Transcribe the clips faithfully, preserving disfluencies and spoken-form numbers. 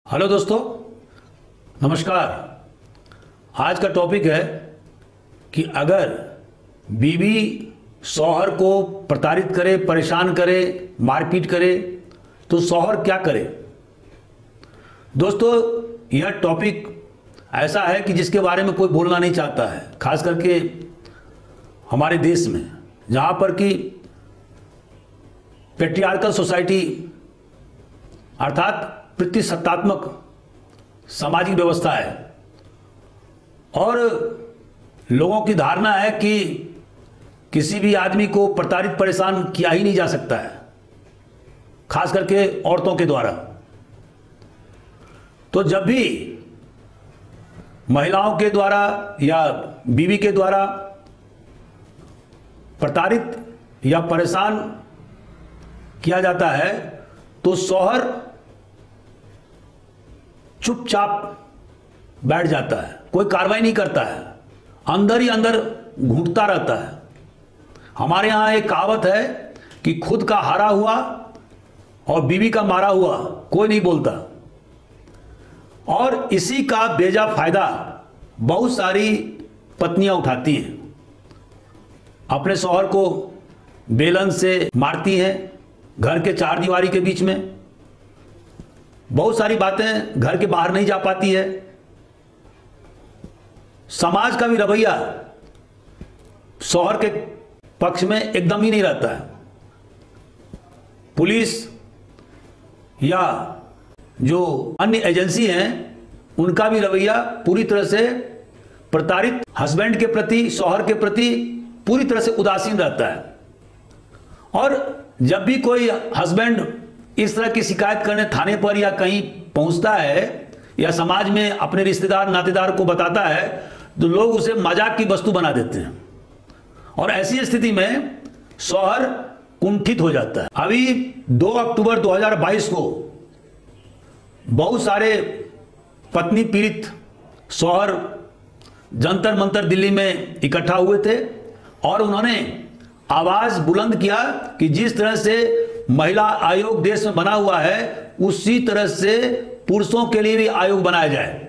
Hello दोस्तों, नमस्कार। आज का टॉपिक है कि अगर बीवी शौहर को प्रताड़ित करे, परेशान करे, मारपीट करे तो शौहर क्या करे। दोस्तों, यह टॉपिक ऐसा है कि जिसके बारे में कोई बोलना नहीं चाहता है, खास करके हमारे देश में, जहाँ पर कि पेट्रियार्कल सोसाइटी अर्थात प्रतिसत्तात्मक सामाजिक व्यवस्था है और लोगों की धारणा है कि किसी भी आदमी को प्रताड़ित परेशान किया ही नहीं जा सकता है, खास करके औरतों के द्वारा। तो जब भी महिलाओं के द्वारा या बीवी के द्वारा प्रताड़ित या परेशान किया जाता है तो शौहर चुपचाप बैठ जाता है, कोई कार्रवाई नहीं करता है, अंदर ही अंदर घुटता रहता है। हमारे यहाँ एक कहावत है कि खुद का हारा हुआ और बीवी का मारा हुआ कोई नहीं बोलता, और इसी का बेजा फायदा बहुत सारी पत्नियां उठाती हैं। अपने शौहर को बेलन से मारती हैं घर के चार दीवारी के बीच में, बहुत सारी बातें घर के बाहर नहीं जा पाती है। समाज का भी रवैया शौहर के पक्ष में एकदम ही नहीं रहता है। पुलिस या जो अन्य एजेंसी हैं उनका भी रवैया पूरी तरह से प्रताड़ित हस्बैंड के प्रति, शौहर के प्रति पूरी तरह से उदासीन रहता है। और जब भी कोई हस्बैंड इस तरह की शिकायत करने थाने पर या कहीं पहुंचता है या समाज में अपने रिश्तेदार नातेदार को बताता है तो लोग उसे मजाक की वस्तु बना देते हैं, और ऐसी स्थिति में शौहर कुंठित हो जाता है। अभी दो अक्टूबर दो हज़ार बाईस को बहुत सारे पत्नी पीड़ित शौहर जंतर मंतर दिल्ली में इकट्ठा हुए थे और उन्होंने आवाज बुलंद किया कि जिस तरह से महिला आयोग देश में बना हुआ है उसी तरह से पुरुषों के लिए भी आयोग बनाया जाए।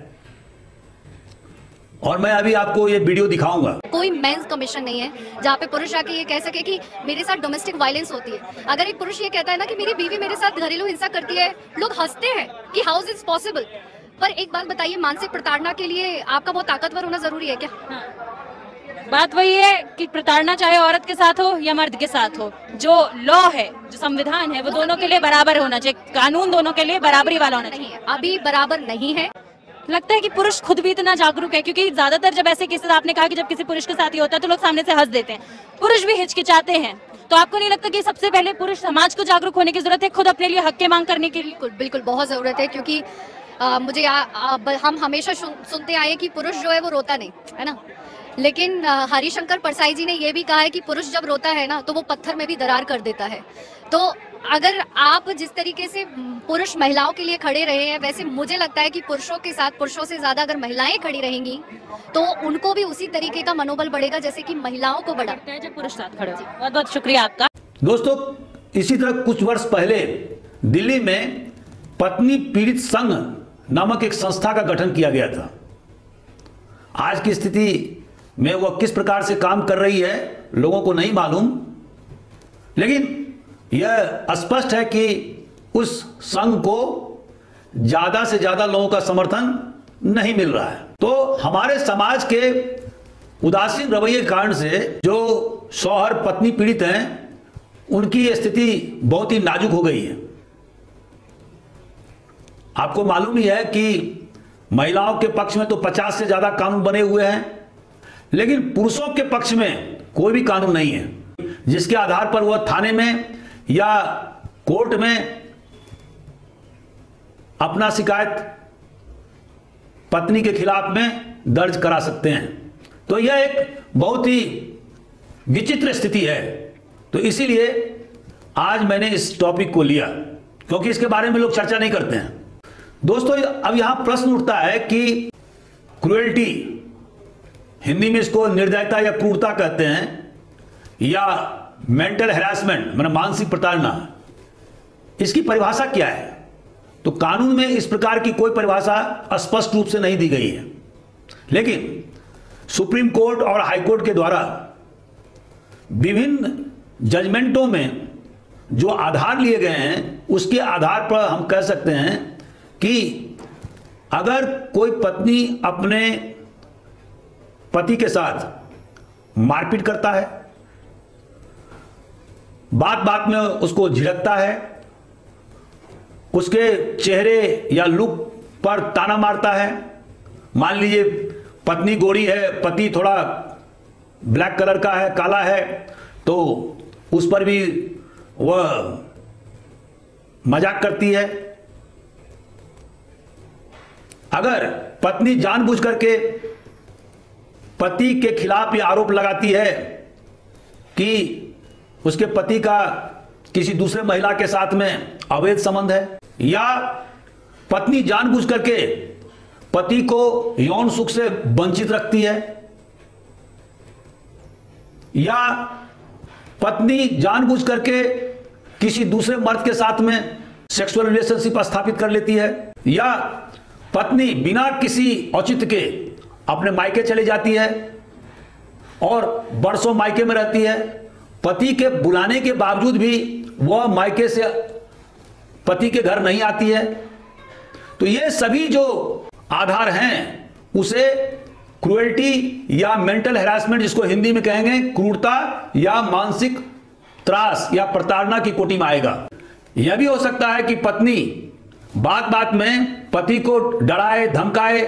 और मैं अभी आपको ये वीडियो दिखाऊंगा। कोई मेंस कमीशन नहीं है जहाँ पे पुरुष आके ये कह सके कि मेरे साथ डोमेस्टिक वायलेंस होती है। अगर एक पुरुष ये कहता है ना कि मेरी बीवी मेरे साथ घरेलू हिंसा करती है, लोग हंसते हैं कि हाउ इज पॉसिबल। पर एक बात बताइए, मानसिक प्रताड़ना के लिए आपका बहुत ताकतवर होना जरूरी है क्या? हाँ। बात वही है कि प्रताड़ना चाहे औरत के साथ हो या मर्द के साथ हो, जो लॉ है, जो संविधान है, वो दोनों के लिए बराबर होना चाहिए। कानून दोनों के लिए बराबरी वाला होना चाहिए। अभी बराबर नहीं है। लगता है कि पुरुष खुद भी इतना जागरूक है, क्योंकि ज्यादातर जब ऐसे केसेस आपने कहा कि जब किसी पुरुष के साथ ही होता है तो लोग सामने से हंस देते हैं, पुरुष भी हिचकिचाते हैं। तो आपको नहीं लगता कि सबसे पहले पुरुष समाज को जागरूक होने की जरूरत है, खुद अपने लिए हक की मांग करने के लिए? बिल्कुल बिल्कुल बहुत जरूरत है, क्योंकि आ, मुझे आ, आ, हम हमेशा सुनते आए कि पुरुष जो है वो रोता नहीं है ना, लेकिन हरिशंकर परसाई जी ने यह भी कहा है कि पुरुष जब रोता है ना तो वो पत्थर में भी दरार कर देता है। तो अगर आप जिस तरीके से पुरुष महिलाओं के लिए खड़े रहे हैं, वैसे मुझे लगता है कि पुरुषों के साथ, पुरुषों से ज्यादा अगर महिलाएं खड़ी रहेंगी तो उनको भी उसी तरीके का मनोबल बढ़ेगा जैसे कि महिलाओं को बढ़ा है जब पुरुष साथ खड़े। बहुत बहुत शुक्रिया आपका। दोस्तों, इसी तरह कुछ वर्ष पहले दिल्ली में पत्नी पीड़ित संघ नामक एक संस्था का गठन किया गया था। आज की स्थिति में वह किस प्रकार से काम कर रही है लोगों को नहीं मालूम, लेकिन यह स्पष्ट है कि उस संघ को ज्यादा से ज्यादा लोगों का समर्थन नहीं मिल रहा है। तो हमारे समाज के उदासीन रवैये के कारण से जो शौहर पत्नी पीड़ित हैं उनकी स्थिति बहुत ही नाजुक हो गई है। आपको मालूम ही है कि महिलाओं के पक्ष में तो पचास से ज्यादा कानून बने हुए हैं, लेकिन पुरुषों के पक्ष में कोई भी कानून नहीं है जिसके आधार पर वह थाने में या कोर्ट में अपना शिकायत पत्नी के खिलाफ में दर्ज करा सकते हैं। तो यह एक बहुत ही विचित्र स्थिति है। तो इसीलिए आज मैंने इस टॉपिक को लिया, क्योंकि इसके बारे में लोग चर्चा नहीं करते हैं। दोस्तों, अब यहां प्रश्न उठता है कि क्रूएल्टी, हिंदी में इसको निर्दयता या क्रूरता कहते हैं, या मेंटल हैरासमेंट मतलब मानसिक प्रताड़ना, इसकी परिभाषा क्या है? तो कानून में इस प्रकार की कोई परिभाषा स्पष्ट रूप से नहीं दी गई है। लेकिन सुप्रीम कोर्ट और हाई कोर्ट के द्वारा विभिन्न जजमेंटों में जो आधार लिए गए हैं, उसके आधार पर हम कह सकते हैं कि अगर कोई पत्नी अपने पति के साथ मारपीट करता है, बात बात में उसको झिड़कता है, उसके चेहरे या लुक पर ताना मारता है, मान लीजिए पत्नी गोरी है, पति थोड़ा ब्लैक कलर का है, काला है, तो उस पर भी वह मजाक करती है। अगर पत्नी जानबूझ करके पति के खिलाफ ये आरोप लगाती है कि उसके पति का किसी दूसरे महिला के साथ में अवैध संबंध है, या पत्नी जानबूझ करके पति को यौन सुख से वंचित रखती है, या पत्नी जानबूझ करके किसी दूसरे मर्द के साथ में सेक्सुअल रिलेशनशिप स्थापित कर लेती है, या पत्नी बिना किसी औचित्य के अपने मायके चली जाती है और बरसों मायके में रहती है, पति के बुलाने के बावजूद भी वह मायके से पति के घर नहीं आती है, तो ये सभी जो आधार हैं उसे क्रूएल्टी या मेंटल हैरासमेंट, जिसको हिंदी में कहेंगे क्रूरता या मानसिक त्रास या प्रताड़ना की कोटि में आएगा। यह भी हो सकता है कि पत्नी बात बात में पति को डराए धमकाए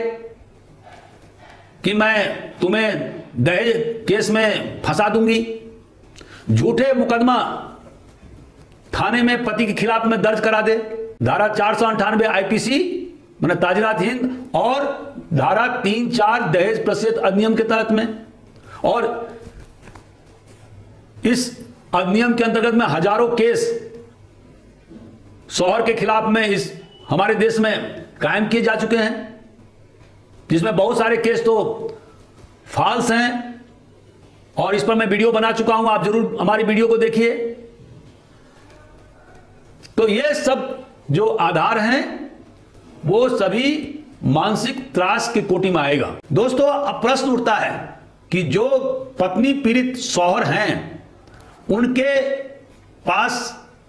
कि मैं तुम्हें दहेज केस में फंसा दूंगी, झूठे मुकदमा थाने में पति के खिलाफ में दर्ज करा दे, धारा चार सौ अंठानवे आईपीसी मैंने ताजरात हिंद और धारा तीन चार दहेज प्रतिषेध अधिनियम के तहत में, और इस अधिनियम के अंतर्गत में हजारों केस शौहर के खिलाफ में इस हमारे देश में कायम किए जा चुके हैं, जिसमें बहुत सारे केस तो फॉल्स हैं, और इस पर मैं वीडियो बना चुका हूं, आप जरूर हमारी वीडियो को देखिए। तो ये सब जो आधार हैं वो सभी मानसिक त्रास की कोटि में आएगा। दोस्तों, अब प्रश्न उठता है कि जो पत्नी पीड़ित शौहर हैं उनके पास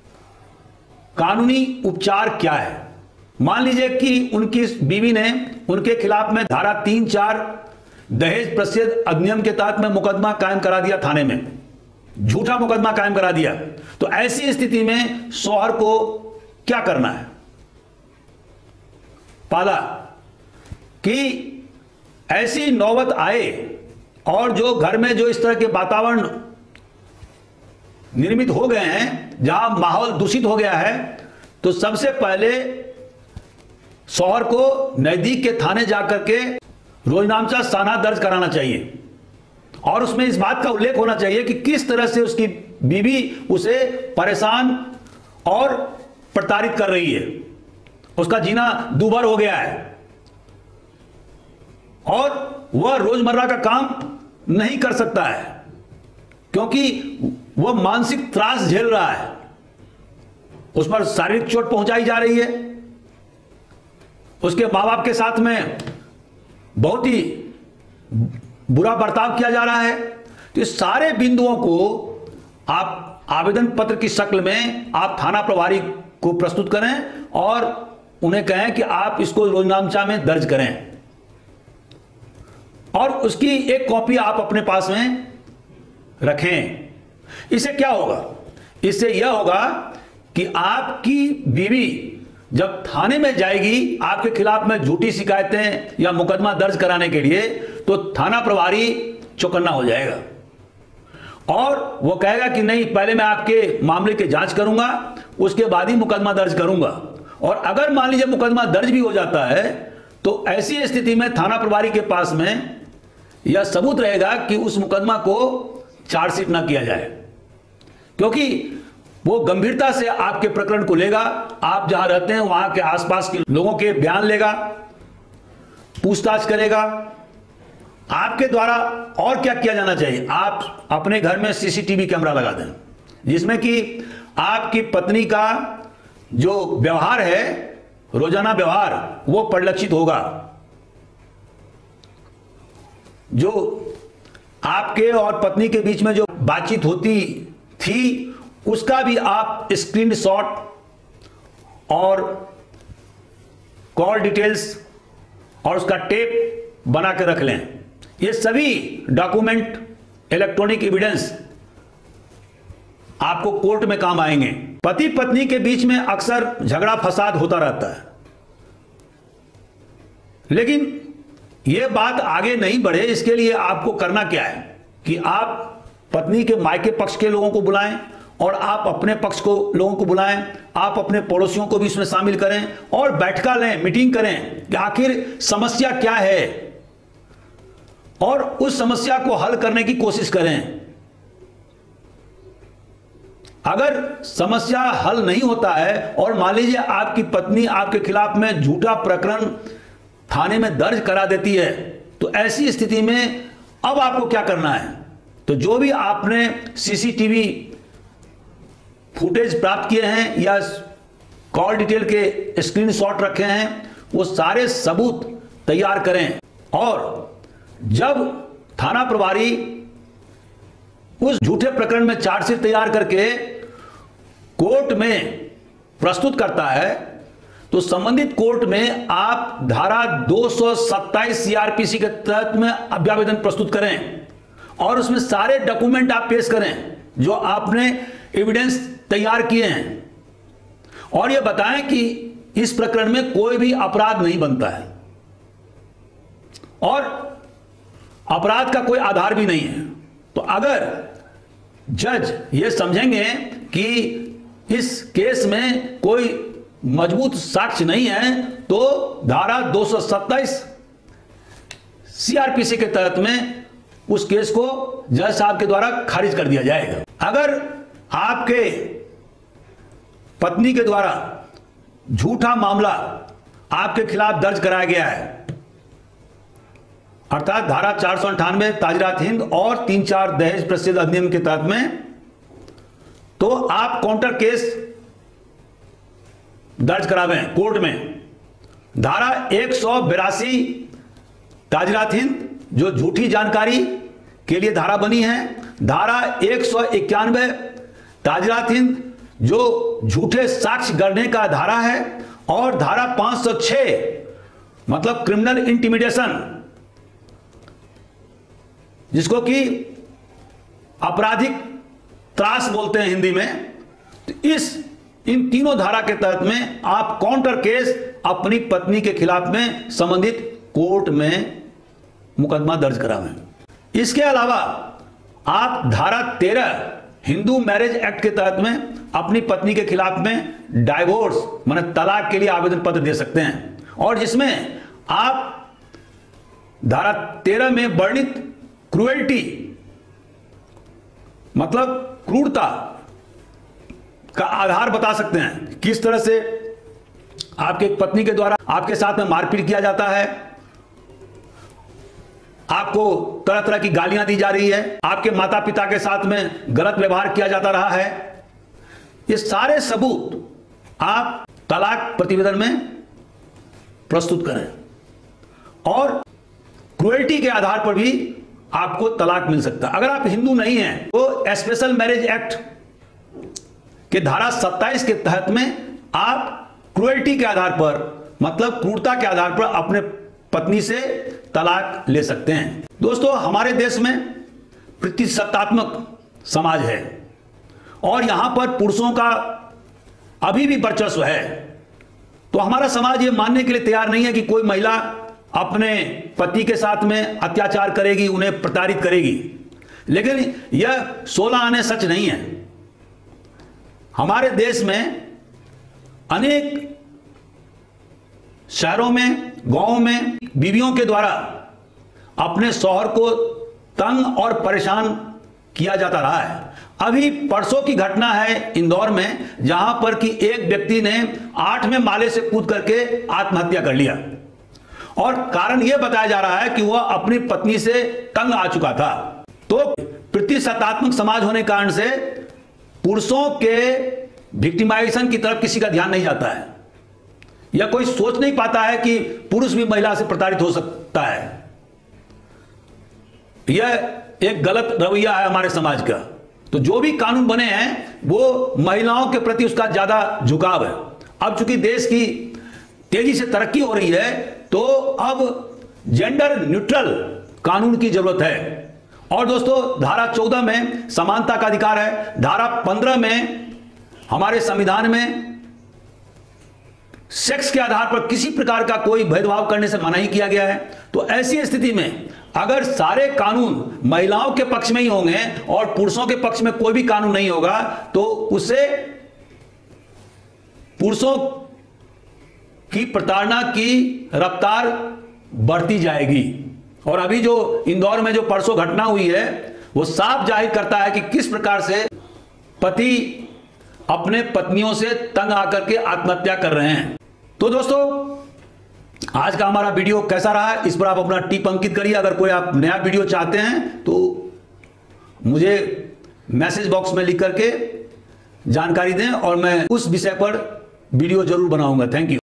कानूनी उपचार क्या है। मान लीजिए कि उनकी बीवी ने उनके खिलाफ में धारा तीन चार दहेज प्रतिषेध अधिनियम के तहत में मुकदमा कायम करा दिया, थाने में झूठा मुकदमा कायम करा दिया, तो ऐसी स्थिति में शौहर को क्या करना है। पहला कि ऐसी नौबत आए और जो घर में जो इस तरह के वातावरण निर्मित हो गए हैं जहां माहौल दूषित हो गया है, तो सबसे पहले शौहर को नजदीक के थाने जाकर के रोजनामचा साना दर्ज कराना चाहिए, और उसमें इस बात का उल्लेख होना चाहिए कि किस तरह से उसकी बीवी उसे परेशान और प्रताड़ित कर रही है, उसका जीना दूभर हो गया है और वह रोजमर्रा का काम नहीं कर सकता है क्योंकि वह मानसिक त्रास झेल रहा है, उस पर शारीरिक चोट पहुंचाई जा रही है, उसके मां बाप के साथ में बहुत ही बुरा बर्ताव किया जा रहा है। तो इस सारे बिंदुओं को आप आवेदन पत्र की शक्ल में आप थाना प्रभारी को प्रस्तुत करें और उन्हें कहें कि आप इसको रोजनामचा में दर्ज करें, और उसकी एक कॉपी आप अपने पास में रखें। इससे क्या होगा? इससे यह होगा कि आपकी बीवी जब थाने में जाएगी आपके खिलाफ में झूठी शिकायतें या मुकदमा दर्ज कराने के लिए, तो थाना प्रभारी चौकन्ना हो जाएगा और वो कहेगा कि नहीं, पहले मैं आपके मामले की जांच करूंगा, उसके बाद ही मुकदमा दर्ज करूंगा। और अगर मान लीजिए मुकदमा दर्ज भी हो जाता है तो ऐसी स्थिति में थाना प्रभारी के पास में यह सबूत रहेगा कि उस मुकदमा को चार्जशीट ना किया जाए, क्योंकि वो गंभीरता से आपके प्रकरण को लेगा, आप जहां रहते हैं वहां के आसपास के लोगों के बयान लेगा, पूछताछ करेगा। आपके द्वारा और क्या किया जाना चाहिए? आप अपने घर में सीसीटीवी कैमरा लगा दें, जिसमें कि आपकी पत्नी का जो व्यवहार है रोजाना व्यवहार वो परिलक्षित होगा। जो आपके और पत्नी के बीच में जो बातचीत होती थी उसका भी आप स्क्रीनशॉट और कॉल डिटेल्स और उसका टेप बना के रख लें। ये सभी डॉक्यूमेंट, इलेक्ट्रॉनिक एविडेंस आपको कोर्ट में काम आएंगे। पति पत्नी के बीच में अक्सर झगड़ा फसाद होता रहता है, लेकिन यह बात आगे नहीं बढ़े इसके लिए आपको करना क्या है कि आप पत्नी के मायके पक्ष के लोगों को बुलाएं और आप अपने पक्ष को लोगों को बुलाएं, आप अपने पड़ोसियों को भी इसमें शामिल करें और बैठका लें, मीटिंग करें कि आखिर समस्या क्या है और उस समस्या को हल करने की कोशिश करें। अगर समस्या हल नहीं होता है और मान लीजिए आपकी पत्नी आपके खिलाफ में झूठा प्रकरण थाने में दर्ज करा देती है, तो ऐसी स्थिति में अब आपको क्या करना है? तो जो भी आपने सीसीटीवी फुटेज प्राप्त किए हैं या कॉल डिटेल के स्क्रीनशॉट रखे हैं, वो सारे सबूत तैयार करें और जब थाना प्रभारी उस झूठे प्रकरण में चार्जशीट तैयार करके कोर्ट में प्रस्तुत करता है तो संबंधित कोर्ट में आप धारा दो सौ सत्ताईस सीआरपीसी के तहत में अभ्यावेदन प्रस्तुत करें और उसमें सारे डॉक्यूमेंट आप पेश करें जो आपने एविडेंस तैयार किए हैं और यह बताएं कि इस प्रकरण में कोई भी अपराध नहीं बनता है और अपराध का कोई आधार भी नहीं है। तो अगर जज ये समझेंगे कि इस केस में कोई मजबूत साक्ष्य नहीं है तो धारा दो सौ सत्ताईस सीआरपीसी के तहत में उस केस को जज साहब के द्वारा खारिज कर दिया जाएगा। अगर आपके पत्नी के द्वारा झूठा मामला आपके खिलाफ दर्ज कराया गया है, अर्थात धारा चार सौ अंठानवे ताजरात हिंद और तीन चार दहेज प्रसिद्ध अधिनियम के तहत में, तो आप काउंटर केस दर्ज करावें कोर्ट में। धारा एक सौ बिरासी ताजरात हिंद जो झूठी जानकारी के लिए धारा बनी है, धारा एक सौ इक्यानवे ताजरात हिंद जो झूठे साक्ष्य गढ़ने का धारा है और धारा पांच सौ छह मतलब क्रिमिनल इंटिमिडेशन जिसको कि आपराधिक त्रास बोलते हैं हिंदी में। तो इस इन तीनों धारा के तहत में आप काउंटर केस अपनी पत्नी के खिलाफ में संबंधित कोर्ट में मुकदमा दर्ज करावें। इसके अलावा आप धारा तेरह हिंदू मैरिज एक्ट के तहत में अपनी पत्नी के खिलाफ में डाइवोर्स माने तलाक के लिए आवेदन पत्र दे सकते हैं और जिसमें आप धारा तेरह में वर्णित क्रूएल्टी मतलब क्रूरता का आधार बता सकते हैं, किस तरह से आपके पत्नी के द्वारा आपके साथ में मारपीट किया जाता है, आपको तरह तरह की गालियां दी जा रही है, आपके माता पिता के साथ में गलत व्यवहार किया जाता रहा है। ये सारे सबूत आप तलाक प्रतिवेदन में प्रस्तुत करें और क्रूएल्टी के आधार पर भी आपको तलाक मिल सकता है। अगर आप हिंदू नहीं हैं तो स्पेशल मैरिज एक्ट के धारा सत्ताईस के तहत में आप क्रूएल्टी के आधार पर मतलब क्रूरता के आधार पर अपने पत्नी से तलाक ले सकते हैं। दोस्तों, हमारे देश में प्रतिशतात्मक समाज है और यहां पर पुरुषों का अभी भी वर्चस्व है। तो हमारा समाज ये मानने के लिए तैयार नहीं है कि कोई महिला अपने पति के साथ में अत्याचार करेगी, उन्हें प्रताड़ित करेगी। लेकिन यह सोलह आने सच नहीं है। हमारे देश में अनेक शहरों में, गांवों में बीवियों के द्वारा अपने शौहर को तंग और परेशान किया जाता रहा है। अभी परसों की घटना है इंदौर में, जहां पर कि एक व्यक्ति ने आठवें माले से कूद करके आत्महत्या कर लिया और कारण यह बताया जा रहा है कि वह अपनी पत्नी से तंग आ चुका था। तो प्रतिशतात्मक समाज होने के कारण से पुरुषों के विक्टिमाइजेशन की तरफ किसी का ध्यान नहीं जाता है। या कोई सोच नहीं पाता है कि पुरुष भी महिला से प्रताड़ित हो सकता है। यह एक गलत रवैया है हमारे समाज का। तो जो भी कानून बने हैं वो महिलाओं के प्रति उसका ज्यादा झुकाव है। अब चूंकि देश की तेजी से तरक्की हो रही है तो अब जेंडर न्यूट्रल कानून की जरूरत है। और दोस्तों, धारा चौदह में समानता का अधिकार है, धारा पंद्रह में हमारे संविधान में सेक्स के आधार पर किसी प्रकार का कोई भेदभाव करने से मनाही किया गया है। तो ऐसी स्थिति में अगर सारे कानून महिलाओं के पक्ष में ही होंगे और पुरुषों के पक्ष में कोई भी कानून नहीं होगा तो उससे पुरुषों की प्रताड़ना की रफ्तार बढ़ती जाएगी। और अभी जो इंदौर में जो परसों घटना हुई है वो साफ जाहिर करता है कि किस प्रकार से पति अपने पत्नियों से तंग आकर के आत्महत्या कर रहे हैं। तो दोस्तों, आज का हमारा वीडियो कैसा रहा इस पर आप अपना टिप अंकित करिए। अगर कोई आप नया वीडियो चाहते हैं तो मुझे मैसेज बॉक्स में लिख करके जानकारी दें और मैं उस विषय पर वीडियो जरूर बनाऊंगा। Thank you.